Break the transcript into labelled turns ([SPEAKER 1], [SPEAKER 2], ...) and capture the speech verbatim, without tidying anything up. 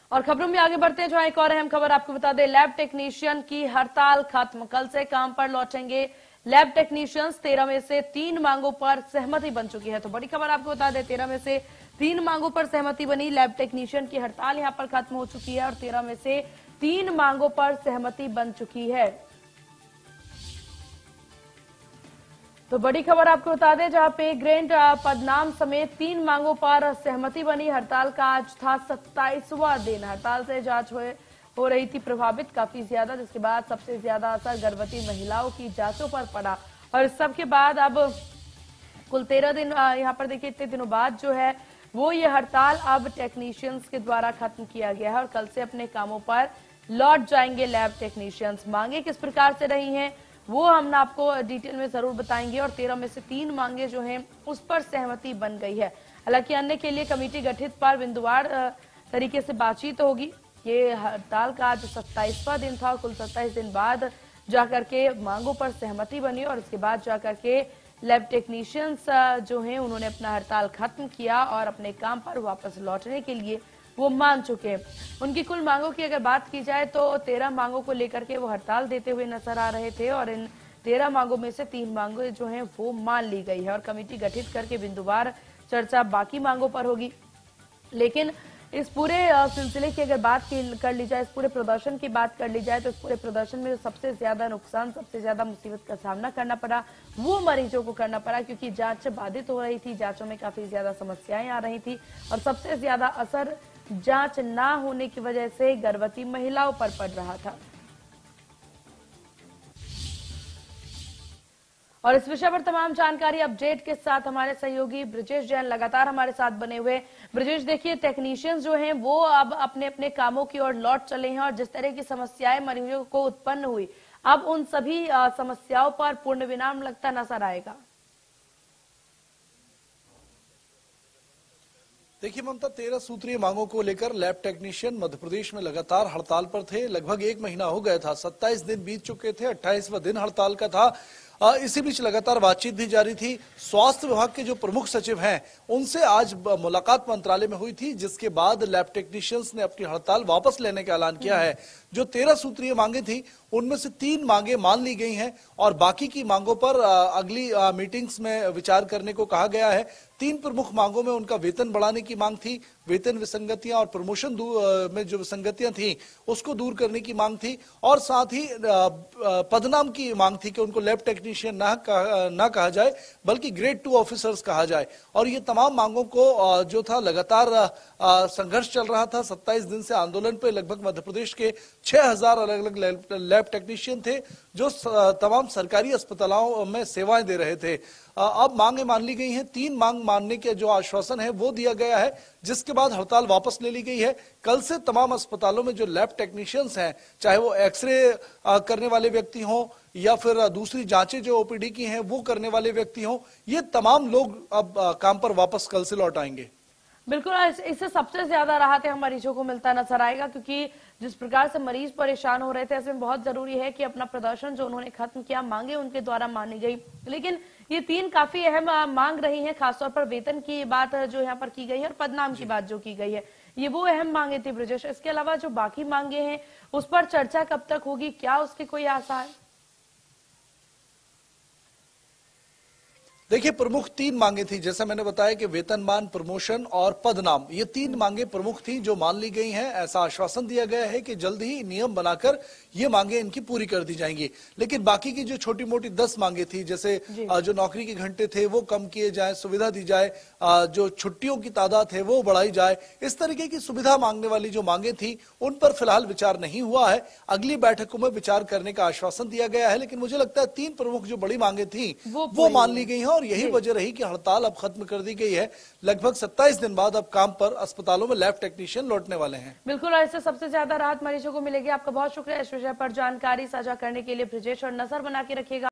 [SPEAKER 1] और खबरों में आगे बढ़ते हैं, जो एक और अहम खबर आपको बता दें, लैब टेक्नीशियन की हड़ताल खत्म, कल से काम पर लौटेंगे लैब टेक्नीशियंस। तेरह में से तीन मांगों पर सहमति बन चुकी है। तो बड़ी खबर आपको बता दें, तेरह में से तीन मांगों पर सहमति बनी। लैब टेक्नीशियन की हड़ताल यहां पर खत्म हो चुकी है और तेरह में से तीन मांगों पर सहमति बन चुकी है। तो बड़ी खबर आपको बता दें, जहां पे ग्रेड पदनाम समेत तीन मांगों पर सहमति बनी। हड़ताल का आज था सत्ताईसवां दिन। हड़ताल से जांच हो, हो रही थी प्रभावित काफी ज्यादा, जिसके बाद सबसे ज्यादा असर गर्भवती महिलाओं की जांचों पर पड़ा। और इस सब के बाद अब कुल तेरह दिन यहाँ पर देखिए, इतने दिनों बाद जो है वो ये हड़ताल अब टेक्नीशियंस के द्वारा खत्म किया गया है और कल से अपने कामों पर लौट जाएंगे लैब टेक्नीशियंस। मांगे किस प्रकार से रही हैं वो हम आपको डिटेल में जरूर बताएंगे और तेरह में से तीन मांगे जो हैं उस पर सहमति बन गई है। हालांकि अन्य के लिए कमेटी गठित पर बिंदुवार तरीके से बातचीत होगी। ये हड़ताल का आज सत्ताईसवां दिन था और कुल सत्ताईस दिन बाद जाकर के मांगों पर सहमति बनी और इसके बाद जाकर के लैब टेक्नीशियंस जो हैं उन्होंने अपना हड़ताल खत्म किया और अपने काम पर वापस लौटने के लिए वो मान चुके हैं। उनकी कुल मांगों की अगर बात की जाए तो तेरह मांगों को लेकर के वो हड़ताल देते हुए नजर आ रहे थे और इन तेरह मांगों में से तीन मांगों जो हैं वो मान ली गई है और कमेटी गठित करके बिंदुवार चर्चा बाकी मांगों पर होगी। लेकिन इस पूरे सिलसिले की अगर बात कर ली जाए, इस पूरे प्रदर्शन की बात कर ली जाए तो इस पूरे प्रदर्शन में सबसे ज्यादा नुकसान, सबसे ज्यादा मुसीबत का सामना करना पड़ा वो मरीजों को करना पड़ा, क्योंकि जांच बाधित हो रही थी, जांचों में काफी ज्यादा समस्याएं आ रही थी और सबसे ज्यादा असर जांच ना होने की वजह से गर्भवती महिलाओं पर पड़ रहा था। और इस विषय पर तमाम जानकारी अपडेट के साथ हमारे सहयोगी ब्रजेश जैन लगातार हमारे साथ बने हुए। ब्रजेश, देखिए टेक्नीशियंस जो हैं वो अब अपने अपने कामों की ओर लौट चले हैं और जिस तरह की समस्याएं मरीजों को उत्पन्न हुई, अब उन सभी समस्याओं पर पूर्ण विराम लगता नजर आएगा।
[SPEAKER 2] देखिए ममता, तेरह सूत्रीय मांगों को लेकर लैब टेक्नीशियन मध्य प्रदेश में लगातार हड़ताल पर थे। लगभग एक महीना हो गया था, सत्ताईस दिन बीत चुके थे, अट्ठाईसवां दिन हड़ताल का था। इसी बीच लगातार बातचीत भी जारी थी। स्वास्थ्य विभाग के जो प्रमुख सचिव हैं उनसे आज मुलाकात मंत्रालय में हुई थी, जिसके बाद लैब टेक्नीशियंस ने अपनी हड़ताल वापस लेने का ऐलान किया है। जो तेरह सूत्रीय मांगे थी उनमें से तीन मांगे मान ली गई हैं और बाकी की मांगों पर अगली मीटिंग्स में विचार करने को कहा गया है। तीन प्रमुख मांगों में उनका वेतन बढ़ाने की मांग थी, वेतन विसंगतियां और प्रमोशन में जो विसंगतियां थी उसको दूर करने की मांग थी और साथ ही पदनाम की मांग थी कि उनको लैब टेक्नीशियन ना कहा, ना कहा जाए बल्कि ग्रेड टू ऑफिसर्स कहा जाए। और ये तमाम मांगों को जो था लगातार संघर्ष चल रहा था। सत्ताईस दिन से आंदोलन पे लगभग मध्य प्रदेश के छह हजार अलग अलग लैब टेक्नीशियन थे जो तमाम सरकारी अस्पतालों में सेवाएं दे रहे थे। अब मांगे मान ली गई हैं। तीन मांग मानने के जो आश्वासन है वो दिया गया है, जिसके बाद हड़ताल वापस ले ली गई है। कल से तमाम अस्पतालों में जो लैब टेक्नीशियंस हैं, चाहे वो एक्सरे करने वाले व्यक्ति हों या फिर दूसरी जांचें जो ओपीडी की हैं वो करने वाले व्यक्ति हों, ये तमाम लोग अब काम पर वापस कल से लौट आएंगे।
[SPEAKER 1] बिल्कुल, इससे सबसे ज्यादा राहत हम मरीजों को मिलता नजर आएगा, क्योंकि जिस प्रकार से मरीज परेशान हो रहे थे, ऐसे में बहुत जरूरी है कि अपना प्रदर्शन जो उन्होंने खत्म किया, मांगे उनके द्वारा मानी गई। लेकिन ये तीन काफी अहम मांग रही है, खासतौर पर वेतन की बात जो यहाँ पर की गई है और पदनाम की बात जो की गई है, ये वो अहम मांगे थी ब्रजेश। इसके अलावा जो बाकी मांगे हैं उस पर चर्चा कब तक होगी, क्या उसके कोई आसार?
[SPEAKER 2] देखिए, प्रमुख तीन मांगे थी, जैसा मैंने बताया कि वेतनमान, प्रमोशन और पदनाम, ये तीन मांगे प्रमुख थी जो मान ली गई हैं। ऐसा आश्वासन दिया गया है कि जल्द ही नियम बनाकर ये मांगे इनकी पूरी कर दी जाएंगी। लेकिन बाकी की जो छोटी मोटी दस मांगे थी, जैसे जो नौकरी के घंटे थे वो कम किए जाए, सुविधा दी जाए, जो छुट्टियों की तादाद है वो बढ़ाई जाए, इस तरीके की सुविधा मांगने वाली जो मांगे थी उन पर फिलहाल विचार नहीं हुआ है। अगली बैठकों में विचार करने का आश्वासन दिया गया है। लेकिन मुझे लगता है तीन प्रमुख जो बड़ी मांगे थी वो, वो मान ली गई है और यही वजह रही कि हड़ताल अब खत्म कर दी गई है। लगभग सत्ताईस दिन बाद अब काम पर अस्पतालों में लैब टेक्नीशियन लौटने वाले हैं।
[SPEAKER 1] बिल्कुल, और इससे सबसे ज्यादा राहत मरीजों को मिलेगी। आपका बहुत शुक्रिया इस विषय पर जानकारी साझा करने के लिए ब्रजेश, और नजर बना के रखिएगा।